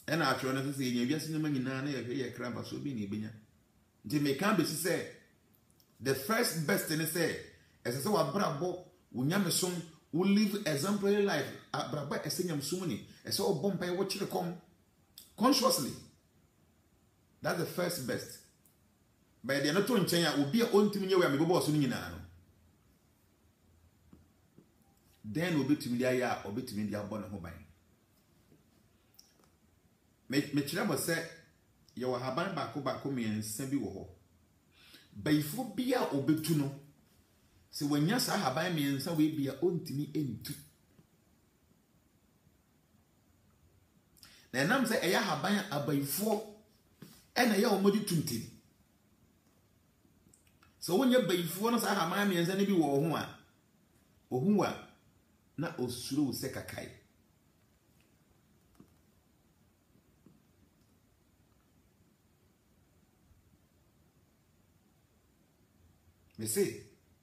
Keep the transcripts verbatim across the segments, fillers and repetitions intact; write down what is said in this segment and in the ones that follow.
And I try to say, you just know me now, you cramp so be near. They may come be say, the first best thing say, as I saw a brabo, when yam son will live exemplary life, a braba a senior summoning, a so bomb by what you come consciously. That's the first best. But they are not doing China will be a own to me where we go soon. Then will be to me or be to me the abundant mobile. Mechirabo said, you will have back back me and send you. But if you be a obe to know, so when yes, I have by me and so we be a own to me into. Then I'm say, I have by a by four and a young modi twenty. So when you by four, I have my me and send you or who are or who are not osuru sekakai. Me say,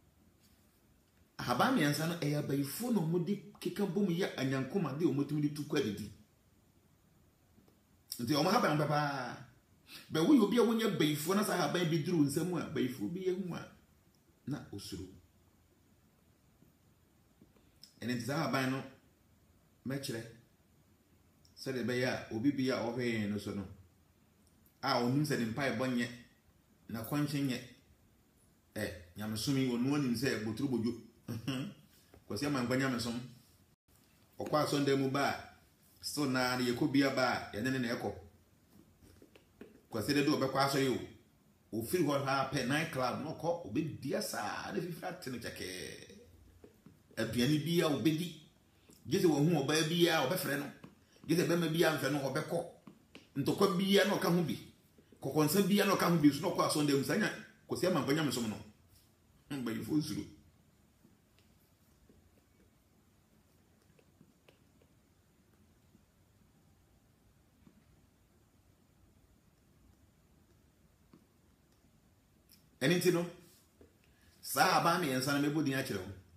Habami and Sana air by phone or modi kikabumi ya and yankuma de omotimi to quality. The Omahaba and Papa. But we will be a one year bay for us. I have baby drew somewhere, bay for be a woman. Not Osuru. And it's our bino matchle. Said the Baya, Obibia over here no so no. Our news said in pie bonnet, na quenching yet. Eh, I'm assuming on one in say, but trouble you. Because I'm going to some. Or quite Sunday Muba. So now you could be a bar and then an echo. Because they do a back you. Who feel what happened nightclub, no cop, will be dear side if you flat in a jacket. A piano beer or biddy. Get a woman or baby or befriend. Get a baby and friend or becko. And to come be no come be. Concern be no come be no pass on them. Because I'm going to some. But you fool through. Anything no? Sahabami and San Mebu natural.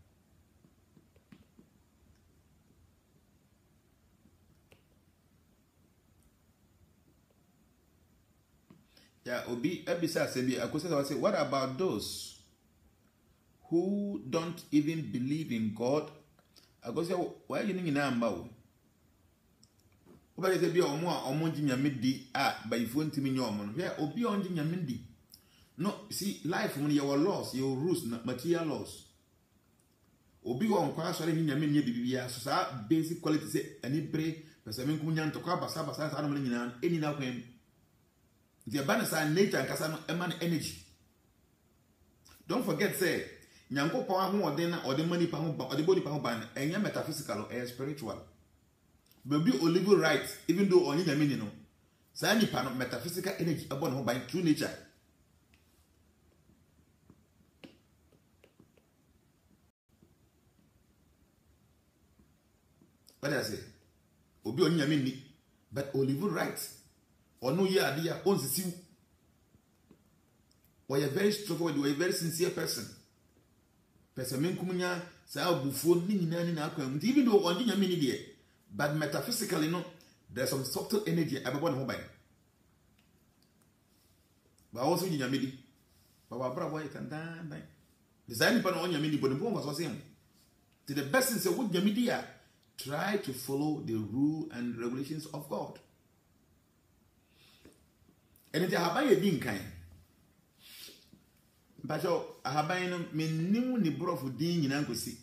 Yeah, Obi Ebisa Sebi, I could say, what about those who don't even believe in God? I go say, why are you in Ambo? Oba say be omo a omo njinya medi a by phone timi nyomo. Yeah, obi on njinya medi. No, see, life when you are lost, your rules, material laws. Obi on kwa so njinya medi bibia so sa basic quality say ani bre, pese men kunya ntokwa basa basa sa no nyina eni na kwem. The abundance and nature and kasano eman energy. Don't forget, say, Nyanko power who or then or the money power or the body power ban and your metaphysical or spiritual. But be olive right, even though only the meaning. Sani pan metaphysical energy about home by true nature. What I say? Obi only a mini, but olive right. Or no year idea owns the sea. Or you're very straightforward, you're a very sincere person. Person men kumunya sa bufo ni nyina ni na akwan. Even though on your mini there, but metaphysically no, there's some subtle energy about one mobile. But also in your midi. But our brother boy can die. Design pan on your midi, but the bomb was same. To the best in say what your media try to follow the rule and regulations of God. And it have a din kind. But so I have been meaning the broth of din in Uncle C.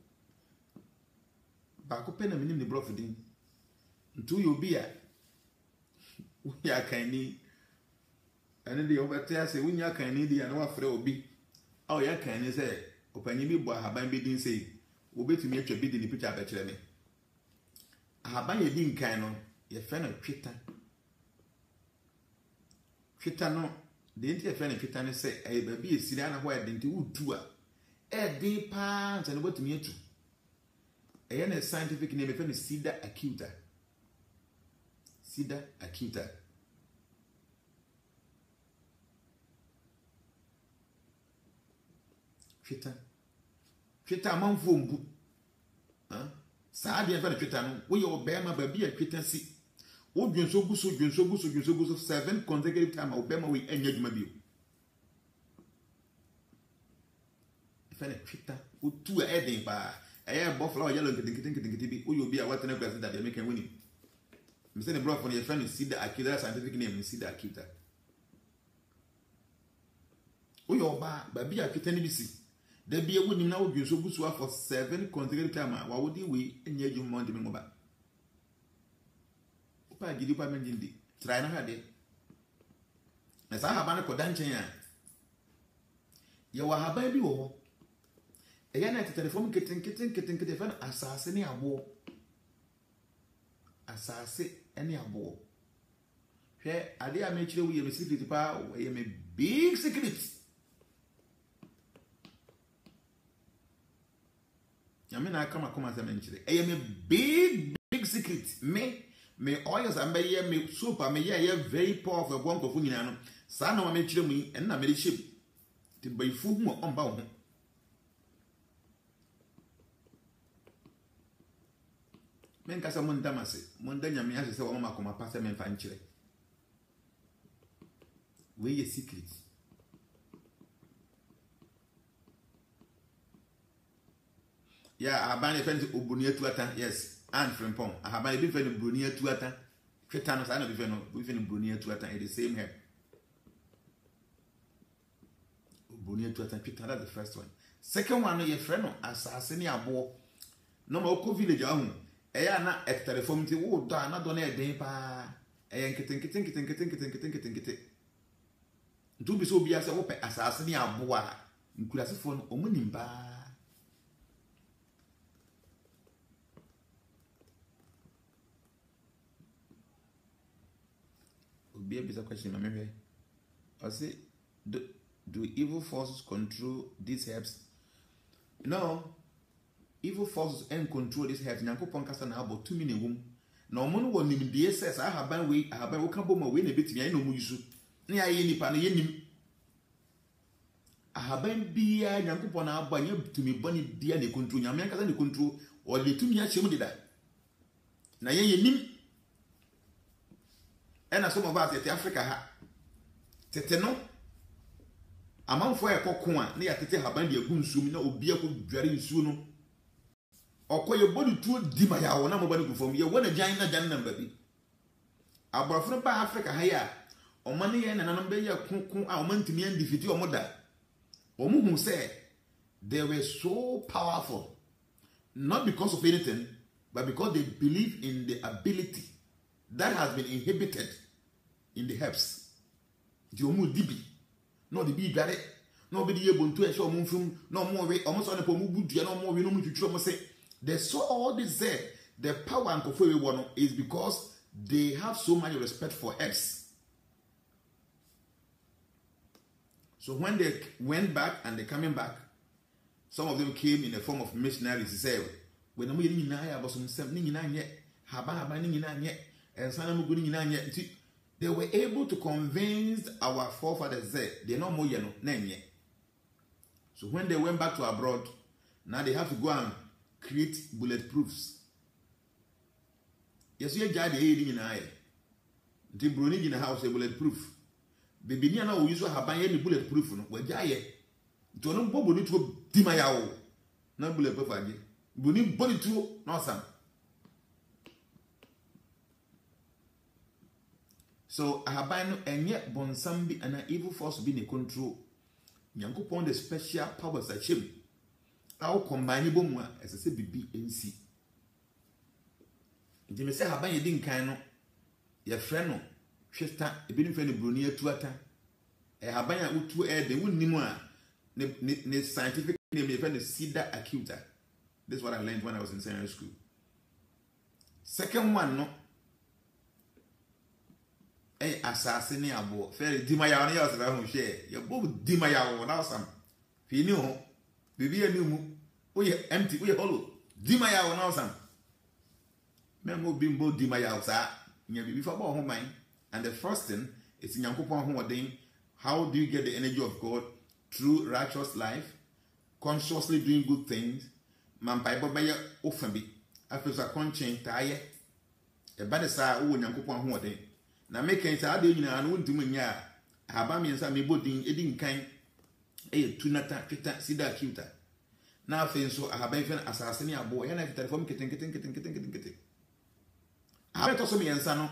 Back open a meaning the broth of din. Until you be a we are kindly. And then the overtake say, when you are kindly, and what for be. Oh, ya can say, open you be boy have been bidding say, will be to make your bidding the picture better me. I have been a din kind on your friend of Twitter. Twitter no, the interfere in Twitter say, a baby is sitting where they do two. A day pants and what to me too. A scientific name is Cedar acuta. Cedar acuta. Twitter. Twitter among phone book. Huh? Sad for the Twitter no. We your bear my baby a Twitter see. wo dwen so guso dwen so guso dwen so guso seven consecutive time a obema we enya dwuma bio fene twita o tu a eden ba eye bo flower yellow kitin kitin kitin bi o yo bi a what na class that they make win me say the bro for your friend Sida Akita scientific name Sida Akita o yo ba ba bi akita ni bi si da bi ewu nim na wo dwen so guso for seven consecutive time a wa wo di we enya dwuma de me ngo ba pa gidi pa menjindi try na hade na sa haba na koda nchen ya ye wa haba bi wo ho e ya na telephone kitten kitten kitten kitten fa asase ne abo asase ene abo hwe ade a me kire wo ye me secret pa ye me big secret ya me na kama kama sa me kire e ye me big big secret me me oils and me me super me yeah yeah very powerful one ko fu nyina no sa na me kire mu yi en na me ship ti bai fu hu on ba ho men ka sa mon damase mon danya me ase se wo ma ko ma passe men fa nkire we ye secret yeah abane fence obuni atu atan yes and frimpong ahaba e bi fe no broni atu atan tweta no sa na bi fe no bi fe no broni atu atan e the same here broni atu atan tweta that's the first one second one no ye friend no asase ni abo no ma ko village ahu e ya na e telephone ti wo do na do na e den pa e yen keten keten keten keten keten keten keten keten ntu bi so bi ase wo pe asase ni abo a nkurase fo no omunim ba be a bit of question, maybe. I say, do, do evil forces control these herbs? No, evil forces and control these herbs. Nyanko Ponkasa na about two minutes womb. No one will name the S S. I have been way, I have been walking my way a bit. I know Musu. Near any pan, any. I have been be a Yanko Pona, but you to me, Bonnie, dear, the control, Yamanka and the control, or the two years she did that. Now, ye nim. And as some of us at Africa ha tete no amanfo e kokon na ya tete haban de agun sum na obi akọ dware nsu no okoye body tuo di ma ya wo na mo bani gufom ye wona jan na jan namba bi aborofo ba Africa ha ya o mane ye na nanom be ye kokon a o mantimi an defeat o moda o mu hu say they were so powerful not because of anything but because they believe in the ability that has been inhibited in the herbs. The omu dibi, no the bee dare, nobody able to show moon from no more way, almost on a pomu budia, no more we no to trouble say. They saw all this there. The power and kofu one is because they have so much respect for herbs. So when they went back and they're coming back, some of them came in the form of missionaries. They say, when we didn't know about some seven yet, haba haba yet. And they were able to convince our forefathers that they're not more yano name yet. So when they went back to abroad, now they have to go and create bulletproofs. Yes, you are aiding in eye. The Bruni in the house a bulletproof. Baby Niana will usually have any bulletproof. Well, Jay, don't know what to Dimayao. No bulletproof again. Bruni body to no some. So ahabano enye bonsambi and an evil force being in control. Yanko upon the special powers that him. Our combinable one as I say B and C. If you say haban you didn't kind of your friend no, Chester, a bit of any Brunia to attack. A habanya would to air the wound nimua. The scientific name is friend Sida Akita. This is what I learned when I was in secondary school. Second one, no. Eh, assassin abo. Fairly dimaya on yours around share. Your both dimaya on awesome. Fino, baby a new we empty, we hollow. Dimaya on awesome. Memo bimbo dimaya, sir. You before home mind. And the first thing is in Yankupon home. How do you get the energy of God? Through righteous life, consciously doing good things. Man, by Bobaya often be. After a conscience, tire. e ba de saa wo Nyankopɔn ahoɔden na meken saa de nyina no wontim nya ahaba miensa mebodin edi nkan e tunata tweta sida kiuta na afen so ahaba ifen asase ne abo ya na fitare fam keten keten keten keten keten keten ahaba to so miensa no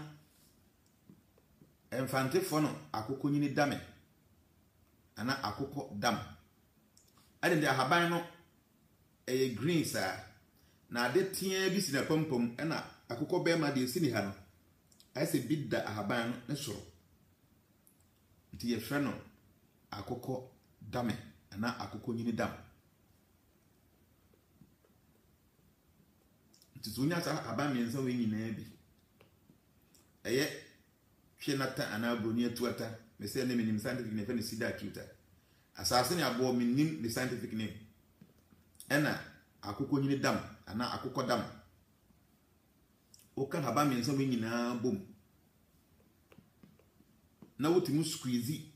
emfante fo no akoko nyini dame ana akoko dam ade de ahaba no e green sa na ade tia bi si na pompom na akoko be ma de sini ha no ai se bidda ahaba no ne soro nti ye hwɛ no akoko dame ana akoko nyini dam nti so nya sa aba miensa we nyina bi eye hwenata ana broni atuata me se ne minim scientific name fe ne sida kiuta asase ne abo minim the scientific name ena akoko nyini dam ana akoko dam o kan aba miensa we nyina bom na wotimu squeeze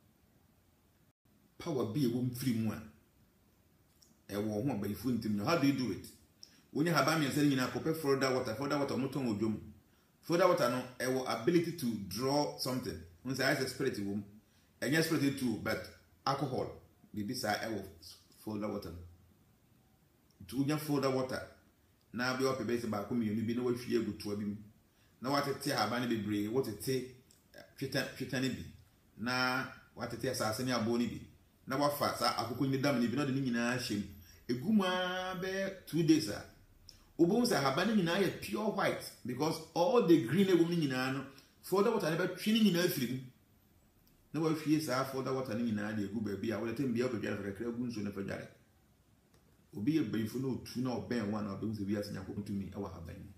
power be won free mu a e wo ho abayifo ntim. How do you do it? Wonya haba miensa nyina kope Florida water Florida water moton odwom Florida water no e wo ability to draw something. When say I spirit wom enya spirit too but alcohol bibi sa e wo Florida water to wonya Florida water na be ope be se ba ko mienu bi na wahwie agutu abi na watete haba ne bebre wotete tweta tweta ne bi na watete asase ne abo ne bi na wafa sa akoko ni dam ne bi na de nyina hyem eguma be two days a obon sa haba ne nyina ya pure white because all the green egum ne nyina no for the water ne be twi ne nyina afiri na wahwie sa for the water ne nyina de egu ba bi a wole tem bia obedware kakra gu nso ne fadware obi ye bayifo no tu na oben wa na obon se bi asenya ko tumi awa haba ni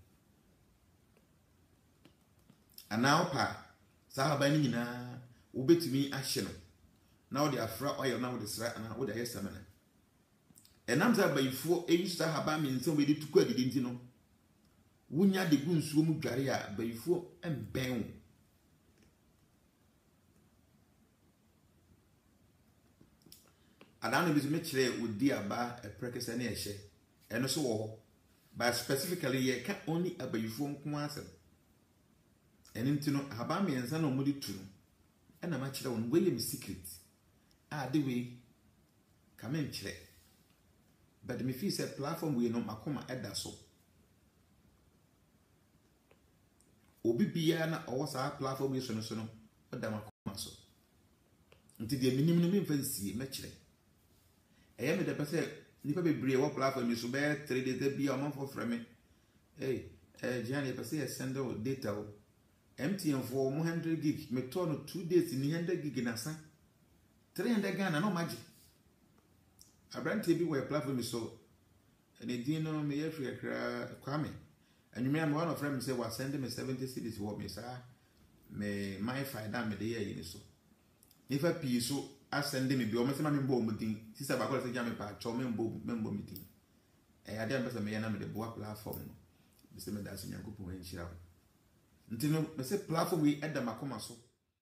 ana opa sa haba ni nyina wobetumi ahye no na wo de afra oil na wo de sra na wo de ayesa mena enam za bayifo eyisu sa haba miensa we de tuku adidi nti no wunya de gu nsuo mu dware a bayifo emben wo adana bizu me kire odi aba eprekese na ehye eno so wo ho but specifically ye ka only abayifo nko asem enim ti no haba miensa na omudi tu no ena ma kire won we secret ah the way come in kire but me feel say platform we no makoma eda so obi bia na owo sa platform so no so no oda makoma so nti de minim no me fancy me kire eye me de pese nipa bebre wo platform so be three days bia o man for frame eh eh Gianni pese send data o M T N for one hundred gig me turn two days ni one hundred gig na sa three hundred Ghana no magi abrante bi we platform so ene din no me yefri akra kwame anwumi am one of them say was send me seventy cedis wo me sa me my find me dey yi ni so if a pi so asend me bi o me se ma me mbo mo din sisa ba ko se ja me pa cho me mbo me mbo me din e ade am be se me yana me de boa platform no bi se me da se Nyankopon en hira ntino me se platform we edda makoma so